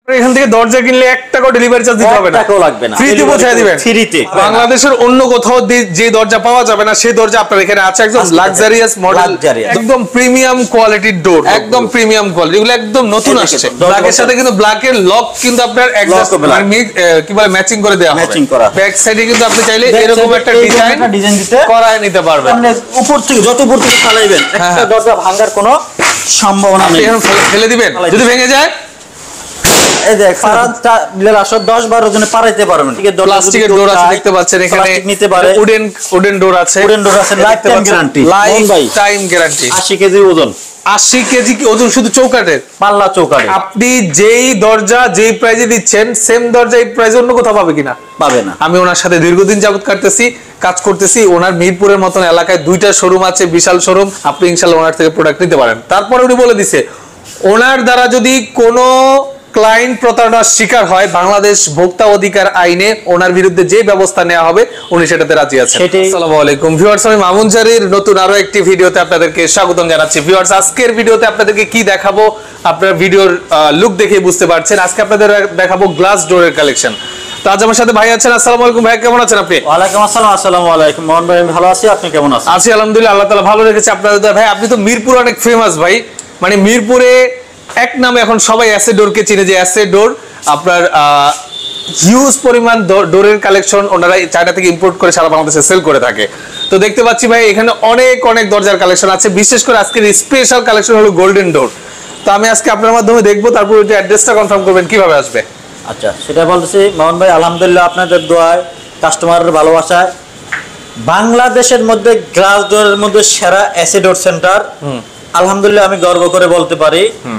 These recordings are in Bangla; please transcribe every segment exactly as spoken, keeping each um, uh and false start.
এখান থেকে দরজা কিনলে এক টাকা ডেলিভারি চার্জ দিতে হবে না, টাকাও লাগবে না, ফ্রিতে পৌঁছে দিবেন। ফ্রিতে বাংলাদেশের অন্য কোথাও যে দরজা পাওয়া যাবে না সেই দরজা আপনার এখানে আছে। একদম লাক্সারিয়াস মডেল, একদম প্রিমিয়াম কোয়ালিটির ডোর, একদম প্রিমিয়াম কোয়ালিটি, এগুলো একদম নতুন আসছে। ব্ল্যাকের সাথে কিন্তু ব্ল্যাকের লক কিন্তু আপনার অ্যাডজাস্ট কি বলে ম্যাচিং করে দেওয়া হবে। ব্যাক সাইডে কিন্তু আপনি চাইলে এরকম একটা ডিজাইন ডিজাইন দিতে করায় নিতে পারবেন। মানে উপর থেকে যত উপর থেকে চালাইবেন একটা দরজা ভাঙার কোনো সম্ভাবনা নেই। এখন ফেলে দিবেন, যদি ভেঙে যায় এই দেখ পারাটা বিলের আসর দশ বারো জনে পারাইতে পারবেন। ঠিক আছে, প্লাস্টিকের ডোর আছে দেখতে পাচ্ছেন এখানে, নিতে পারে। উডেন উডেন ডোর আছে, উডেন ডোর আছে, lifetime guarantee, lifetime guarantee. আশি কেজি ওজন, আশি কেজি ওজন শুধু চৌকাটের, পাল্লা চৌকাটে। আপনি যেই দরজা যেই প্রাইজে দিচ্ছেন সেম দরজা এই প্রাইজে অন্য কোথাও পাবে কিনা? পাবে না। আমি ওনার সাথে দীর্ঘদিন যাবত কাটতেছি, কাজ করতেছি। ওনার মিরপুরের মতন এলাকায় দুইটা শোরুম আছে, বিশাল শোরুম। আপনি ইনশাআল্লাহ ওনার থেকে প্রোডাক্ট নিতে পারেন। তারপরে উনি বলে দিছে ওনার দ্বারা যদি কোনো ক্লায়েন্ট প্রতারণার শিকার হয়, বাংলাদেশ ভোক্তা অধিকার আইনে ওনার বিরুদ্ধে যে ব্যবস্থা নেওয়া হবে উনি সেটাতে রাজি আছেন। আসসালামু আলাইকুম ভিউয়ার্স, আমি মামুন জারির নতুন আরো একটি ভিডিওতে আপনাদেরকে স্বাগতম জানাচ্ছি। ভিউয়ার্স, আজকের ভিডিওতে আপনাদেরকে কি দেখাবো আপনারা ভিডিওর লুক দেখে বুঝতে পারছেন। আজকে আপনাদের দেখাবো গ্লাস ডোরের কালেকশন। তো আজ আমার সাথে ভাই আছেন। আসসালামু আলাইকুম ভাই, কেমন আছেন আপনি? ওয়ালাইকুম আসসালাম। আসসালামু আলাইকুম মোহন ভাই, আমি ভালো আছি, আপনি কেমন আছেন? আছি আলহামদুলিল্লাহ, আল্লাহ তাআলা ভালো রেখেছে আপনাদের। ভাই আপনি তো মিরপুর অনেক ফেমাস ভাই, মানে মিরপুরে এক নামে এখন সবাই এস.এ ডোরকে চিনে, যে এস.এ ডোর আপনার হিউজ পরিমাণ ডোরের কালেকশন ওনারা চায়না থেকে ইম্পোর্ট করে সারা বাংলাদেশে সেল করে থাকে। তো দেখতে পাচ্ছি ভাই এখানে অনেক অনেক দরজার কালেকশন আছে, বিশেষ করে আজকের স্পেশাল কালেকশন হলো গোল্ডেন ডোর। তো আমি আজকে আপনার মাধ্যমে দেখবো, তারপর ওই অ্যাড্রেসটা কনফার্ম করবেন কিভাবে আসবে। আচ্ছা, সেটা বলতেছি মোহন ভাই, আলহামদুলিল্লাহ আপনাদের দোয়ায়, কাস্টমারের ভালোবাসায় বাংলাদেশের মধ্যে গ্লাস ডোরের মধ্যে সেরা এস.এ ডোর সেন্টার আলহামদুলিল্লাহ আমি গর্ব করে বলতে পারি।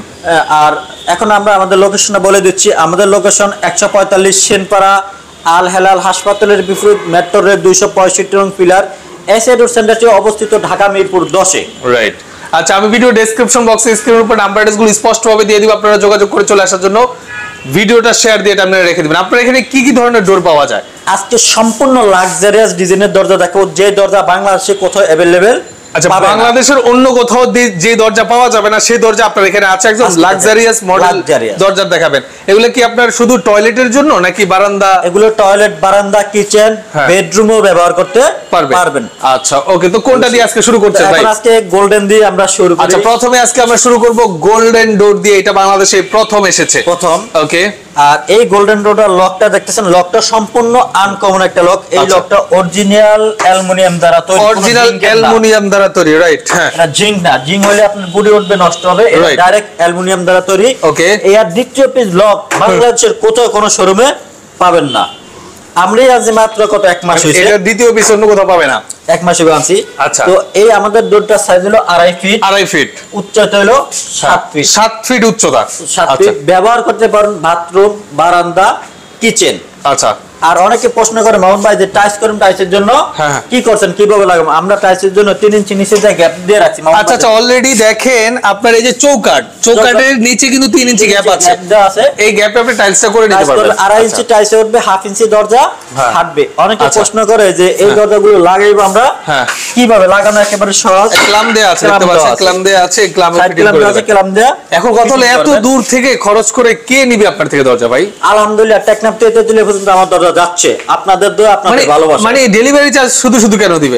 আর এখন আমরা আমাদের লোকেশনটা বলে দিচ্ছি। আমাদের লোকেশন একশো পঁয়তাল্লিশ সেনপাড়া আল হেলাল হাসপাতালের বিপরীত মেট্রো রেল দুইশো পঁয়ষট্টি নং পিলার। এস.এ ডোর সেন্টারটি অবস্থিত ঢাকা মিরপুর দশে। রাইট। আচ্ছা, আমি ভিডিও ডেসক্রিপশন বক্সে স্ক্রিনের উপর নাম্বার অ্যাড্রেসগুলো স্পষ্টভাবে দিয়ে দিব, আপনারা যোগাযোগ করে চলে আসার জন্য। ভিডিওটা শেয়ার দিয়ে আপনারা রেখে দিবেন। আপনারা এখানে কি কি ধরনের ডোর পাওয়া যায়? আজকে সম্পূর্ণ লাক্সারিয়াস ডিজাইনের দরজা দেখো, যে দরজা বাংলাদেশে কোথাও অ্যাভেলেবেল। আচ্ছা, বাংলাদেশের অন্য কোথাও যে দরজা পাওয়া যাবে না সেই দরজা আপনার এখানে আছে। একদম লাক্সারিয়াস মডেল দরজা দেখাবেন। এগুলো কি আপনার শুধু টয়লেটের জন্য নাকি বারান্দা? এগুলো টয়লেট, বারান্দা, কিচেন, বেডরুমও ব্যবহার করতে পারবেন। আচ্ছা ওকে, তো কোনটা দিয়ে আজকে শুরু করতে ভাই? আজকে গোল্ডেন দিয়ে আমরা শুরু করি। আচ্ছা, প্রথমে আজকে আমরা শুরু করব গোল্ডেন ডোর দিয়ে। এটা বাংলাদেশে প্রথম এসেছে, প্রথম। ওকে। আর এই গোল্ডেন ডোরটার লকটা দেখতেছেন, লকটা সম্পূর্ণ আনকমন একটা লক। এই লকটা অরিজিনাল অ্যালুমিনিয়াম দ্বারা তৈরি, অরিজিনাল অ্যালুমিনিয়াম দ্বারা তৈরি। রাইট। হ্যাঁ, এটা জিঙ্ক না, জিঙ্ক হলে আপনার বডি উঠবে, নষ্ট হবে। এটা ডাইরেক্ট অ্যালুমিনিয়াম দ্বারা তৈরি। ওকে। এর দ্বিতীয় পিস লক বাংলাদেশের কোথাও কোনো শোরুমে পাবেন না। আমরাই আজ মাত্র কত এক মাস হয়েছে, এটা দ্বিতীয় পিস অন্য কোথাও পাবে না, এক মাস হয়ে আনছি। আচ্ছা, তো এই আমাদের ডোরটার সাইজ হলো আড়াই ফিট, আড়াই ফিট উচ্চতা হলো সাত ফিট, সাত ফিট উচ্চতা, সাত ফিট। ব্যবহার করতে পারেন বাথরুম, বারান্দা, কিচেন। আচ্ছা। আর অনেকে প্রশ্ন করে মোহন ভাই যে টাইলস করেন, টাইলসের জন্য কি করছেন, কিভাবে লাগাবো? আমরা টাইলসের জন্য তিন ইঞ্চি নিচে যে গ্যাপ দিয়ে রাখছি। আচ্ছা আচ্ছা, অলরেডি দেখেন আপনার এই যে চৌকাট, চৌকাটের নিচে কিন্তু তিন ইঞ্চি গ্যাপ আছে। এই গ্যাপে আপনি টাইলসটা করে নিতে পারবেন। আড়াই ইঞ্চি টাইলসে উঠবে, হাফ ইঞ্চি দরজা হাঁটবে। অনেকে প্রশ্ন করে যে এই দরজাগুলো লাগাইবো আমরা কিভাবে? লাগানো একেবারে সহজ, ক্লাম দেয়া আছে, দেখতে পাচ্ছেন ক্লাম দেয়া আছে, ক্লামে ফিটিং করে দেবেন। ক্লাম দেয়া। এখন কত হলো, এত দূর থেকে খরচ করে কে নিবে আপনার থেকে দরজা ভাই? আলহামদুলিল্লাহ টেকনাফ থেকে দিলে পর্যন্ত আমার দরজা যাচ্ছে। আপনাদের দোয়া, আপনাদের ভালোবাসা। মানে ডেলিভারি চার্জ শুধু শুধু কেন দিবে?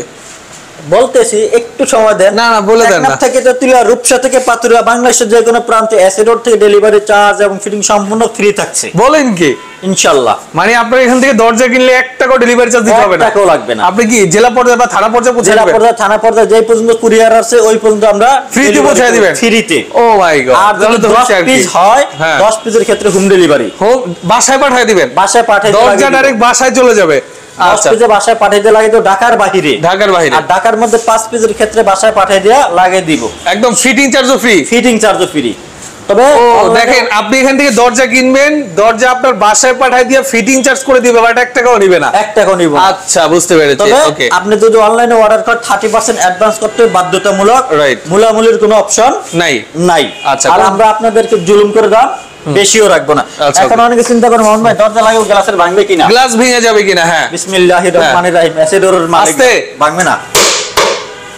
বলতেছি একটু সময় দেন। না না, বলে দেন না। টেকনাফ থেকে তেতুলিয়া, রূপসা থেকে পাতুরিয়া, বাংলাদেশের যে কোনো প্রান্তে এস.এ ডোর থেকে ডেলিভারি চার্জ এবং ফিটিং সম্পূর্ণ ফ্রি থাকছে। বলেন কি? ইনশাআল্লাহ। মানে আপনার এখান থেকে দরজা কিনলে এক টাকা ডেলিভারি চার্জ দিতে হবে না, টাকাও লাগবে না। আপনি কি জেলা পর্যায়ে বা থানা পর্যায়ে পৌঁছে দিবেন? জেলা পর্যায়ে, থানা পর্যায়ে, যেই পর্যন্ত কুরিয়ার আছে ওই পর্যন্ত আমরা ফ্রিতে পৌঁছে দিবেন। ফ্রিতে। ও মাই গড। আর যদি দশ পিস হয়, দশ পিসের ক্ষেত্রে হোম ডেলিভারি, হোম বাসায় পাঠিয়ে দিবেন। বাসায় পাঠিয়ে দরজা ডাইরেক্ট বাসায় চলে যাবে। আচ্ছা, বাসায় পাঠিয়ে লাগে তো ঢাকার বাইরে, ঢাকার বাইরে। আর ঢাকার মধ্যে পাঁচ পিসের ক্ষেত্রে বাসায় পাঠিয়ে দেয়া লাগিয়ে দিব। একদম ফিটিং চার্জও ফ্রি, ফিটিং চার্জও ফ্রি। তবে দেখেন আপনি এখান থেকে দরজা কিনবেন, দরজা আপনার বাসায় পাঠিয়ে দিয়ে ফিটিং চার্জ করে দিবে, বাট এক টাকাও নিবে না, এক টাকাও নিব। আচ্ছা, বুঝতে পেরেছি। ওকে। আপনি যদি অনলাইনে অর্ডার করেন তিরিশ পার্সেন্ট অ্যাডভান্স করতে বাধ্যতামূলক। রাইট। মূলামূলির কোনো অপশন নাই নাই। আচ্ছা, আর আমরা আপনাদেরকে জুলুম করে দাম বেশিও রাখবো না। এখন অনেকে চিন্তা করেন মোহন ভাই দরজা লাগাবো, গ্লাসের ভাঙবে কিনা, গ্লাস ভেঙে যাবে কিনা। হ্যাঁ, বিসমিল্লাহির রহমানির রহিম। এস.এ ডোরের মালিক ভাঙবে না।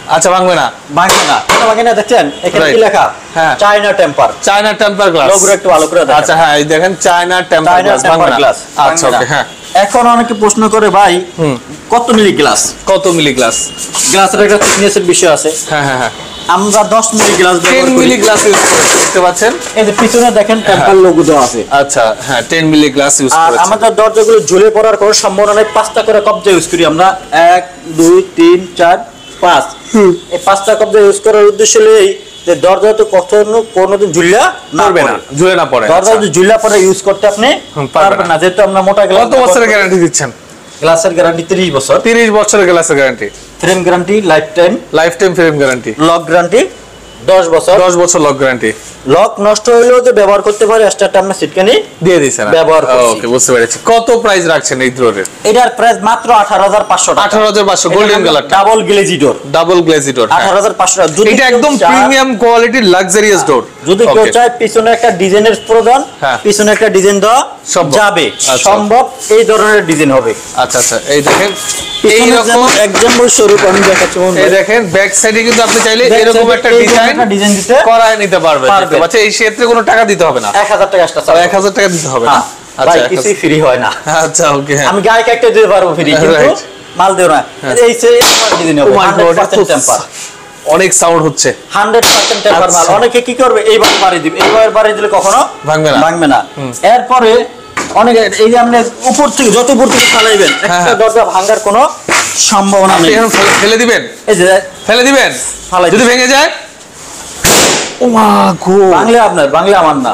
আচ্ছা ভাঙবে না, ভাঙবে না, কেন ভাঙে না দেখছেন এখানে কি লেখা? হ্যাঁ China temper, China temper glass, লোগোটা একটু ভালো করে দেখেন। আচ্ছা হ্যাঁ এই দেখেন চায়না টেম্পার গ্লাস, ভাঙবে না। আচ্ছা ওকে হ্যাঁ। এখন অনেকে প্রশ্ন করে ভাই কত মিলি গ্লাস, কত মিলি গ্লাস, গ্লাসের একটা থিকনেসের বিষয় আছে। হ্যাঁ হ্যাঁ হ্যাঁ আমরা দশ মিলি গ্লাস ব্যবহার করি, দশ মিলি গ্লাস ইউজ করি, দেখতে পাচ্ছেন এই যে পিছনে দেখেন টেম্পার লোগো দেওয়া আছে। আচ্ছা হ্যাঁ দশ মিলি গ্লাস ইউজ আর করেছি। আমাদের দরজাগুলো ঝুলে পড়ার কোনো সম্ভাবনা নেই, পাঁচটা করে কবজা ইউজ করি আমরা, এক দুই তিন চার পাঁচ। এই পাঁচটা কবজা ইউজ করার উদ্দেশ্য হলো এই যে দরজা তো কখনো কোনোদিন ঝুলিয়া না পড়ে না, ঝুলে না পড়ে। দরজা যদি ঝুলিয়া পড়ে ইউজ করতে আপনি পারবেন না, যেহেতু আমরা মোটা গ্লাস। কত বছরের গ্যারান্টি দিচ্ছেন? গ্লাসের গ্যারান্টি ত্রিশ বছর। ত্রিশ বছরের গ্লাসের guarantee. Frame guarantee lifetime, lifetime frame guarantee. Lock guarantee দশ বছর। দশ বছর লক গ্যারান্টি। লক নষ্ট হইলেও যে ব্যবহার করতে পারে, এক্সট্রা টার্মে সিটকানি দিয়ে দিয়েছেন ব্যবহার করছি। ওকে বুঝতে পেরেছি। কত প্রাইস রাখছেন এই ডোরের? এটার প্রাইস মাত্র আঠারো হাজার পাঁচশো টাকা। আঠারো হাজার পাঁচশো golden colour, double glazy door, double glazy door আঠারো হাজার পাঁচশো টাকা। যদি এটা একদম প্রিমিয়াম কোয়ালিটির লাক্সারিয়াস ডোর। যদি কেউ চায় পিছনে একটা ডিজাইনের প্রয়োজন, পিছনে একটা ডিজাইন দেওয়া যাবে, সম্ভব এই ধরনের ডিজাইন হবে। আচ্ছা আচ্ছা এই দেখেন এই রকম এক্সাম্পল স্বরূপ আমি দেখাচ্ছি। এই দেখেন ব্যাক সাইডে কিন্তু আপনি চাইলে এরকম একটা ডিজাইন ডিজাইন দিতে করায় নিতে পারবেন। দেখতে পাচ্ছেন এই ক্ষেত্রে কোনো টাকা দিতে হবে না, এক হাজার টাকা এক্সট্রা চার্জ, এক হাজার টাকা দিতে হবে না। আচ্ছা কিছু ফ্রি হয় না। আচ্ছা ওকে আমি গায়ে একটা দিতে পারবো ফ্রি, কিন্তু মাল দেব না। এই সে ডিজাইন হবে একশো পার্সেন্ট টেম্পার, অনেক সাউন্ড হচ্ছে, একশো পার্সেন্ট টেম্পার মাল। অনেকে কি করবে এইবার বাড়ি দিবে, এইবার বাড়ি দিলে কখনো ভাঙবে না, ভাঙবে না। এরপরে অনেক এই যে আপনি উপর থেকে যত উপর থেকে চালাইবেন একটা দরজা ভাঙার কোনো সম্ভাবনা নেই। এখন ফেলে দিবেন, এই যে ফেলে দিবেন, যদি ভেঙে যায় ও মা গো, ভাঙলে আপনার, ভাঙলে আমার না।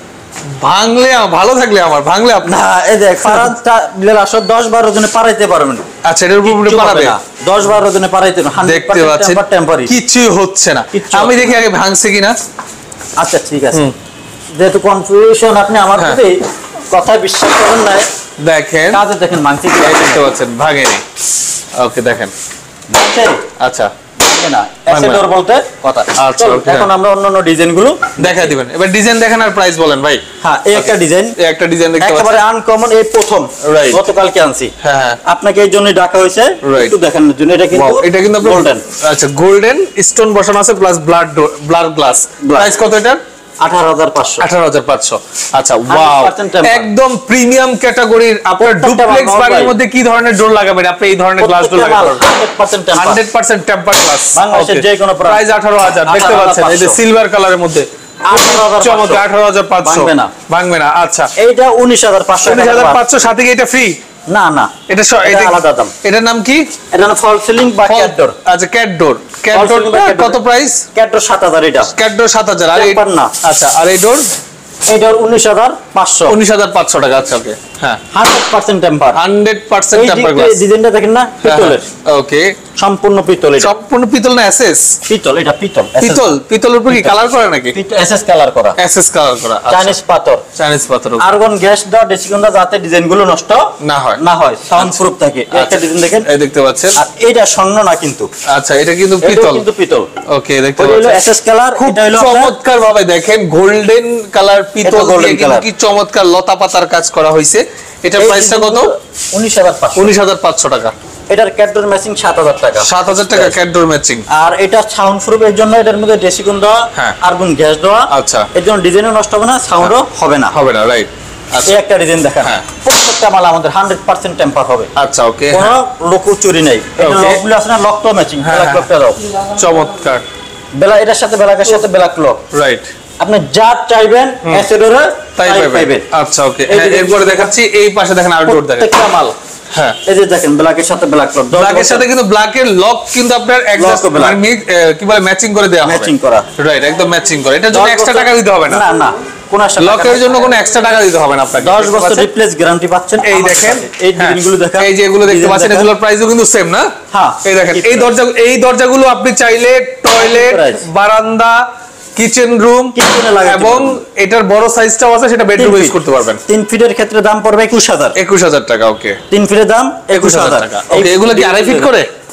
ভাঙলে ভালো থাকলে আমার, ভাঙলে আপনার। না এই যে পারাটা বিলের আসর দশ বারো জনে পারাইতে পারবেন। আচ্ছা এর উপরে পারাবে না, দশ বারো জনে পারাইতে না। দেখতে পাচ্ছেন কিছু হচ্ছে না। আমি দেখি আগে ভাঙছে কিনা। আচ্ছা ঠিক আছে, যেহেতু কনফিউশন আপনি আমার প্রতি কথা বিশ্বাস করেন না, দেখেন কাজে দেখেন ভাঙছে কি, দেখতে পাচ্ছেন ভাঙেনি। ওকে দেখেন ভাঙছে। আচ্ছা না এসএডোর বলতে কথা। আচ্ছা এখন আমরা অন্যান্য ডিজাইনগুলো দেখাই দিবেন। এবার ডিজাইন দেখেন আর প্রাইস বলেন ভাই। হ্যাঁ এই একটা ডিজাইন, এই একটা ডিজাইন দেখতে পাচ্ছেন একেবারে আনকমন, এই প্রথম গতকালকে আনছি। হ্যাঁ হ্যাঁ আপনাকে এই জন্যই ডাকা হয়েছে একটু দেখানোর জন্য। এটা কিন্তু এটা কিন্তু গোল্ডেন, আচ্ছা গোল্ডেন স্টোন বসানো আছে plus blood blood glass. Price কত এটা? আঠারো হাজার পাঁচশো। আঠারো হাজার পাঁচশো। আচ্ছা ওয়াও, একদম প্রিমিয়াম ক্যাটাগরির। আপনার ডুপ্লেক্স বাড়ির মধ্যে কি ধরনের ডোর লাগাবেন আপনি? এই ধরনের গ্লাস ডোর লাগাবেন একশো পার্সেন্ট টেম্পার গ্লাস, বাংলাদেশের যে কোনো প্রাইস আঠারো হাজার। দেখতে পাচ্ছেন এই যে সিলভার কালারের মধ্যে চমৎকার আঠারো হাজার পাঁচশো। ভাঙবে না, ভাঙবে না। আচ্ছা এইটা উনিশ হাজার পাঁচশো। উনিশ হাজার পাঁচশো সাথে কি এটা ফ্রি? না না এটা আলাদা দাম। এটার নাম কি? এটা হলো ফল সিলিং বা ক্যাট ডোর। আচ্ছা ক্যাট ডোর, ক্যাট ডোর কত প্রাইস? ক্যাট ডোর সাত হাজার। এটা ক্যাট ডোর সাত হাজার। আর এই না আচ্ছা আর এই ডোর এই ডোর উনিশ হাজার পাঁচশো। উনিশ হাজার পাঁচশো টাকা। আচ্ছা ওকে হ্যাঁ একশো পার্সেন্ট টেম্পার, একশো পার্সেন্ট টেম্পার গ্লাস। এই ডিজাইনটা দেখেন না পিতলের। ওকে সম্পূর্ণ পিতল। এটা সম্পূর্ণ পিতল না এসএস? পিতল, এটা পিতল। পিতল, পিতলের উপর কি কালার করা নাকি? এসএস কালার করা, এসএস কালার করা। চাইনিজ পাথর, চাইনিজ পাথর। আর্গন গ্যাস দাও ডেসিকন্ডা, যাতে ডিজাইনগুলো নষ্ট না হয়, না হয় সাউন্ড প্রুফ থাকে। একটা ডিজাইন দেখেন, এই দেখতে পাচ্ছেন। আর এটা স্বর্ণ না কিন্তু। আচ্ছা এটা কিন্তু পিতল, কিন্তু পিতল। ওকে দেখতে পাচ্ছেন। এটা হলো এসএস কালার। এটা হলো চমৎকার ভাবে দেখেন গোল্ডেন কালার পিতল দিয়ে কিন্তু কি চমৎকার লতা পাতার কাজ করা হইছে। এটা প্রাইসটা কত? উনিশ হাজার পাঁচশো। উনিশ হাজার পাঁচশো টাকা। এটার ক্যাটডোর ম্যাচিং সাত হাজার টাকা। সাত হাজার টাকা ক্যাটডোর ম্যাচিং। আর এটা সাউন্ড প্রুফ এর জন্য এটার মধ্যে ডেসিকন দেওয়া, আর্গন গ্যাস দেওয়া। আচ্ছা এর জন্য ডিজাইনও নষ্ট হবে না, সাউন্ডও হবে না, হবে না রাইট। আচ্ছা এই একটা ডিজাইন দেখেন, প্রত্যেকটা মাল আমাদের একশো পার্সেন্ট টেম্পার হবে। আচ্ছা ওকে, কোনো লোকো চুরি নাই। এটা লকগুলো আছে না, লক তো ম্যাচিং, ব্ল্যাক লকটা দাও। চমৎকার। বেলা এটার সাথে ব্ল্যাকের সাথে ব্ল্যাক লক, রাইট। আপনি যা চাইবেন এসএডোরে তাই পাবেন। আচ্ছা ওকে, এরপরে দেখাচ্ছি এই পাশে দেখেন আউটডোর দেখেন প্রত্যেকটা মাল। হ্যাঁ এই যে দেখেন ব্ল্যাকের সাথে ব্ল্যাক লক, ব্ল্যাকের সাথে কিন্তু ব্ল্যাকের লক কিন্তু আপনার এক্সাক্ট মানে কি বলে ম্যাচিং করে দেওয়া হবে, ম্যাচিং করা, রাইট একদম ম্যাচিং করে। এটার জন্য এক্সট্রা টাকা দিতে হবে না। না না, কোন লকের জন্য কোনো এক্সট্রা টাকা দিতে হবে না আপনাকে। দশ বছর রিপ্লেস গ্যারান্টি পাচ্ছেন। এই দেখেন এই ডিজাইনগুলো দেখেন, এই যে এগুলো দেখতে পাচ্ছেন এগুলোর প্রাইসও কিন্তু সেম না। হ্যাঁ এই দেখেন এই দরজা, এই দরজাগুলো আপনি চাইলে টয়লেট, বারান্দা, কিচেন রুম এবং এটার বড় সাইজটাও আছে, সেটা বেডরুম ইউজ করতে পারবেন। তিন ফিটের ক্ষেত্রে দাম পড়বে একুশ হাজার। একুশ হাজার টাকা। ওকে তিন ফিটের দাম একুশ হাজার টাকা। ওকে এগুলো কি আড়াই ফিট করে?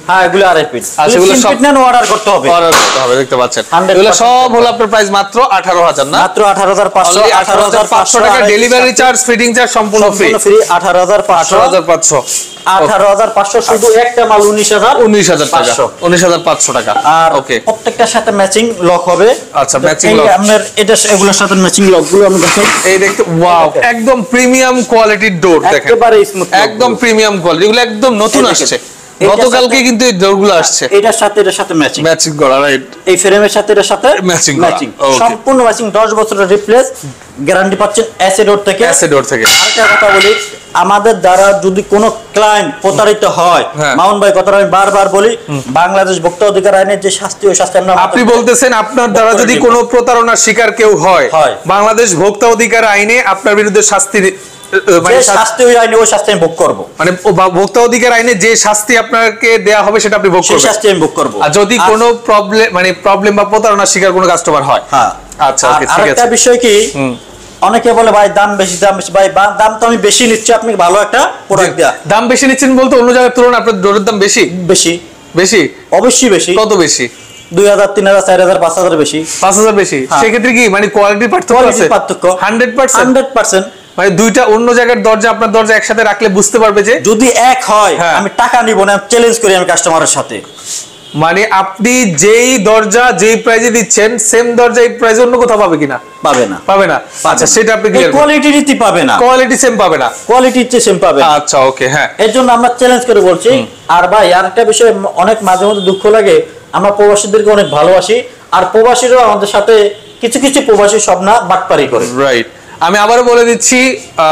হ্যাঁ এগুলো আড়াই ফিট আর সেগুলো সব ফিট নেন অর্ডার করতে হবে অর্ডার করতে হবে দেখতে পাচ্ছেন এগুলো সব হলো আপনার প্রাইস মাত্র আঠারো হাজার না মাত্র আঠারো হাজার পাঁচশো আঠারো হাজার পাঁচশো টাকা ডেলিভারি চার্জ ফিটিং চার্জ সম্পূর্ণ ফ্রি ফ্রি আঠারো হাজার পাঁচশো আঠারো হাজার পাঁচশো আঠারো হাজার পাঁচশো শুধু একটা মাল উনিশ হাজার উনিশ হাজার টাকা উনিশ হাজার পাঁচশো টাকা আর ওকে প্রত্যেকটার সাথে ম্যাচিং লক হবে আচ্ছা ম্যাচিং লক আপনার এটা এগুলোর সাথে ম্যাচিং লক গুলো আমি দেখাই এই দেখতে ওয়াও একদম প্রিমিয়াম কোয়ালিটির ডোর দেখেন একেবারে স্মুথ একদম প্রিমিয়াম কোয়ালিটি এগুলো একদম নতুন আসছে গতকালকে কিন্তু এই ডোরগুলো আসছে এটার সাথে এটার সাথে ম্যাচিং ম্যাচিং করা রাইট এই ফ্রেমের সাথে এটার সাথে ম্যাচিং ম্যাচিং সম্পূর্ণ ম্যাচিং দশ বছরের রিপ্লেস গ্যারান্টি পাচ্ছেন এস.এ ডোর থেকে এস.এ ডোর থেকে আরেকটা কথা বলি আমাদের দ্বারা যদি কোনো ক্লায়েন্ট প্রতারিত হয় মাউন ভাই কথাটা আমি বারবার বলি বাংলাদেশ ভোক্তা অধিকার আইনের যে শাস্তি ওই শাস্তি আমরা আপনি বলতেছেন আপনার দ্বারা যদি কোনো প্রতারণার শিকার কেউ হয় বাংলাদেশ ভোক্তা অধিকার আইনে আপনার বিরুদ্ধে শাস্তি মানে শাস্তি ওই আইনে ওই শাস্তি আমি ভোগ করব মানে ভোক্তা অধিকার আইনে যে শাস্তি আপনাকে দেয়া হবে সেটা আপনি ভোগ করবেন সেই শাস্তি আমি ভোগ করব আর যদি কোনো প্রবলেম মানে প্রবলেম বা প্রতারণার শিকার কোনো কাস্টমার হয় হ্যাঁ আচ্ছা ওকে ঠিক আছে আরেকটা বিষয় কি অনেকে বলে ভাই দাম বেশি দাম বেশি ভাই দাম তো আমি বেশি নিচ্ছি আপনি ভালো একটা প্রোডাক্ট দেয়া দাম বেশি নিচ্ছেন বলতে অন্য জায়গার তুলনায় আপনার ডোরের দাম বেশি বেশি বেশি অবশ্যই বেশি কত বেশি দুই হাজার তিন হাজার চার হাজার পাঁচ হাজার বেশি পাঁচ হাজার বেশি সেক্ষেত্রে কি মানে কোয়ালিটির পার্থক্য আছে পার্থক্য হান্ড্রেড পার্সেন্ট হান্ড্রেড পার্সেন্ট মানে দুইটা অন্য জায়গার দরজা আপনার দরজা একসাথে রাখলে বুঝতে পারবে যে যদি এক হয় আমি টাকা নিব না চ্যালেঞ্জ করি আমি কাস্টমারের সাথে মানে আপনি যেই দরজা যেই প্রাইজে দিচ্ছেন সেম দরজা এই প্রাইজে অন্য কোথাও পাবে কিনা পাবে না পাবে না আচ্ছা সেটা আপনি ক্লিয়ার কোয়ালিটি রীতি পাবে না কোয়ালিটি সেম পাবে না কোয়ালিটি সেম পাবে আচ্ছা ওকে হ্যাঁ এর জন্য আমরা চ্যালেঞ্জ করে বলছি আর ভাই আরেকটা বিষয় অনেক মাঝে মধ্যে দুঃখ লাগে আমরা প্রবাসীদেরকে অনেক ভালোবাসি আর প্রবাসীরাও আমাদের সাথে কিছু কিছু প্রবাসী সব না বাটপারি করে রাইট আমি আবারও বলে দিচ্ছি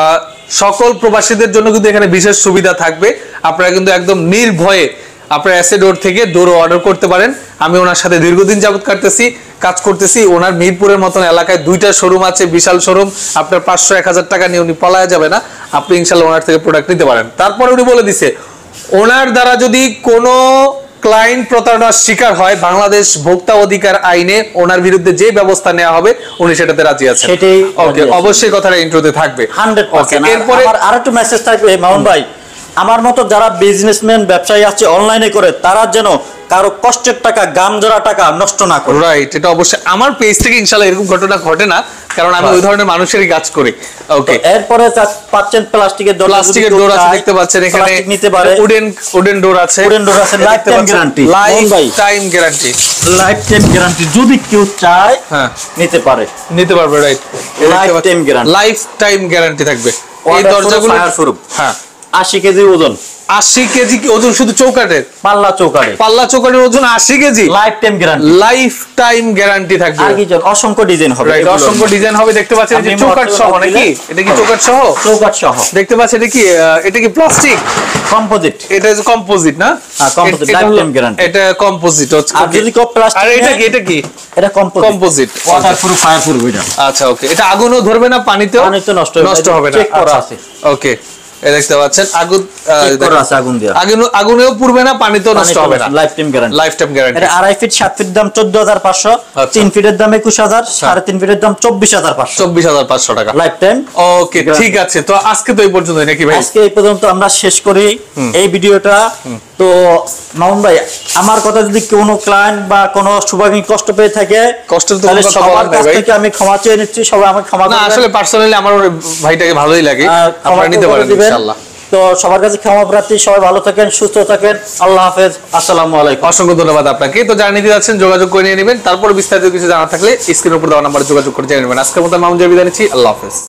সকল প্রবাসীদের জন্য কিন্তু এখানে বিশেষ সুবিধা থাকবে আপনারা কিন্তু একদম নির্ভয়ে আপনারা এস.এ ডোর থেকে ডোর অর্ডার করতে পারেন আমি ওনার সাথে দীর্ঘদিন যাবত কাটতেছি কাজ করতেছি ওনার মিরপুরের মতন এলাকায় দুইটা শোরুম আছে বিশাল শোরুম আপনার পাঁচশো এক হাজার টাকা নিয়ে উনি পলায়া যাবে না আপনি ইনশাল্লাহ ওনার থেকে প্রোডাক্ট নিতে পারেন তারপরে উনি বলে দিছে ওনার দ্বারা যদি কোনো ক্লায়েন্ট প্রতারণার শিকার হয় বাংলাদেশ ভোক্তা অধিকার আইনে ওনার বিরুদ্ধে যে ব্যবস্থা নেওয়া হবে উনি সেটাতে রাজি আছেন সেটাই ওকে অবশ্যই কথাটা ইন্ট্রোতে থাকবে হান্ড্রেড পার্সেন্ট এরপরে আরেকটু মেসেজ থাকবে মামুন ভাই আমার মতো যারা বিজনেসম্যান ব্যবসায়ী আছে অনলাইনে করে তারা যেন কারো কষ্টের টাকা গামজরা টাকা নষ্ট না করে রাইট এটা অবশ্যই আমার পেজ থেকে ইনশাআল্লাহ এরকম ঘটনা ঘটে না কারণ আমি ওই ধরনের মানুষেরই কাজ করি ওকে এরপরে পাচ্ছেন প্লাস্টিকের ডোর প্লাস্টিকের ডোর আছে দেখতে পাচ্ছেন এখানে নিতে পারে উডেন উডেন ডোর আছে উডেন ডোর আছে lifetime guarantee lifetime guarantee lifetime guarantee যদি কেউ চায় হ্যাঁ নিতে পারে নিতে পারবে right lifetime guarantee lifetime guarantee থাকবে এই দরজাগুলো হ্যাঁ আশি কেজি ওজন আশি কেজি ওজন শুধু চৌকাটের পাল্লা চৌকাটে পাল্লা চৌকাটের ওজন আশি KG lifetime guarantee lifetime guarantee থাকবে আর কি অসংখ্য ডিজাইন হবে রাইট অসংখ্য ডিজাইন হবে দেখতে পাচ্ছেন এই চৌকাট সহ নাকি এটা কি চৌকাট সহ চৌকাট সহ দেখতে পাচ্ছেন এটা কি এটা কি প্লাস্টিক কম্পোজিট এটা যে কম্পোজিট না হ্যাঁ কম্পোজিট লাইফ টাইম গ্যারান্টি এটা কম্পোজিট হচ্ছে আর যদি কো প্লাস্টিক আর এটা কি এটা কি এটা কম্পোজিট কম্পোজিট ওয়াটারপ্রুফ ফায়ারপ্রুফ এটা আচ্ছা ওকে এটা আগুনও ধরবে না পানিতেও পানিতে নষ্ট নষ্ট হবে না চেক করা আছে ওকে এই দেখতে পাচ্ছেন আগুন করা আছে আগুন দিয়া আগুন আগুনেও পুড়বে না পানিতেও নষ্ট হবে না lifetime guarantee lifetime guarantee এটা আড়াই ফিট সাত ফিট দাম চোদ্দ হাজার পাঁচশো তিন ফিটের দাম একুশ হাজার সাড়ে তিন ফিটের দাম চব্বিশ হাজার পাঁচশো চব্বিশ হাজার পাঁচশো টাকা লাইফ টাইম ওকে ঠিক আছে তো আজকে তো এই পর্যন্তই নাকি ভাই আজকে এই পর্যন্ত আমরা শেষ করি এই ভিডিওটা তো মামুন ভাই আমার কথা যদি কোনো ক্লায়েন্ট বা কোনো শুভাকাঙ্ক্ষী কষ্ট পেয়ে থাকে কষ্ট তো কোনো কথা বলার নাই ভাই আমি ক্ষমা চেয়ে নিচ্ছি সবাই আমাকে ক্ষমা করবেন না আসলে পার্সোনালি আমার ভাইটাকে ভালোই লাগে আপনারা নিতে পারেন ইনশাআল্লাহ তো সবার কাছে ক্ষমা প্রার্থী সবাই ভালো থাকেন সুস্থ থাকেন আল্লাহ হাফেজ আসসালামু আলাইকুম অসংখ্য ধন্যবাদ আপনাকে তো যারা নিতে যাচ্ছেন যোগাযোগ করে নিয়ে নেবেন তারপর বিস্তারিত কিছু জানা থাকলে স্ক্রিনের উপর দেওয়া নম্বরে যোগাযোগ করে জেনে নেবেন আজকের মতো মামুন জয় বিদায় নিচ্ছি আল্লাহ হাফেজ।